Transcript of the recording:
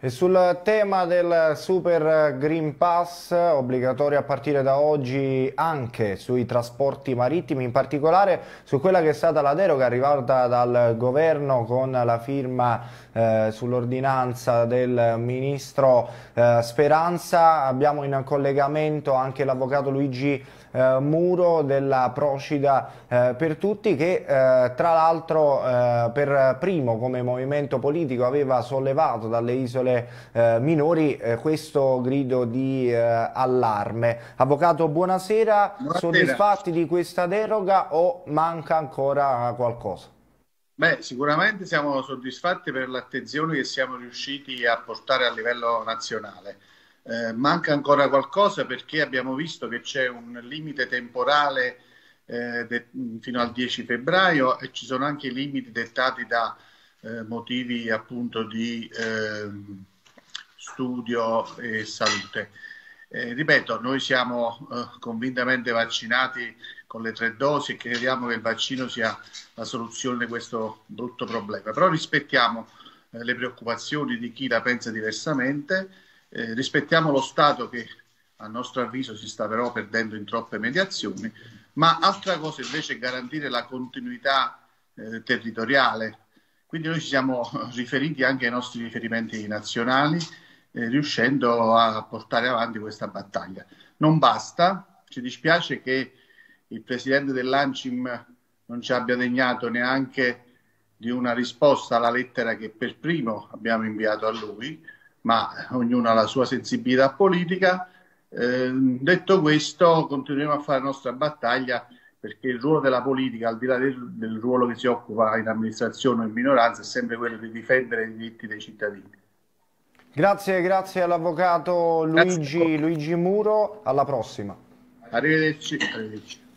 E sul tema del Super Green Pass, obbligatorio a partire da oggi anche sui trasporti marittimi, in particolare su quella che è stata la deroga arrivata dal governo con la firma sull'ordinanza del ministro Speranza. Abbiamo in collegamento anche l'avvocato Luigi Muro della Procida per Tutti che tra l'altro per primo come movimento politico aveva sollevato dalle isole minori questo grido di allarme. Avvocato, buonasera, Buonasera. soddisfatti di questa deroga o manca ancora qualcosa? Beh, sicuramente siamo soddisfatti per l'attenzione che siamo riusciti a portare a livello nazionale. Manca ancora qualcosa perché abbiamo visto che c'è un limite temporale fino al 10 febbraio e ci sono anche i limiti dettati da motivi appunto di studio e salute. Ripeto, noi siamo convintamente vaccinati con le 3 dosi e crediamo che il vaccino sia la soluzione di questo brutto problema. Però rispettiamo le preoccupazioni di chi la pensa diversamente, rispettiamo lo Stato che a nostro avviso si sta però perdendo in troppe mediazioni, ma altra cosa invece è garantire la continuità territoriale. Quindi noi ci siamo riferiti anche ai nostri riferimenti nazionali, riuscendo a portare avanti questa battaglia. Non basta, ci dispiace che il presidente dell'ANCIM non ci abbia degnato neanche di una risposta alla lettera che per primo abbiamo inviato a lui, ma ognuno ha la sua sensibilità politica. Detto questo, continueremo a fare la nostra battaglia perché il ruolo della politica, al di là del ruolo che si occupa in amministrazione o in minoranza, è sempre quello di difendere i diritti dei cittadini. Grazie, grazie all'avvocato Grazie a voi. Luigi Muro, alla prossima. Arrivederci. Arrivederci.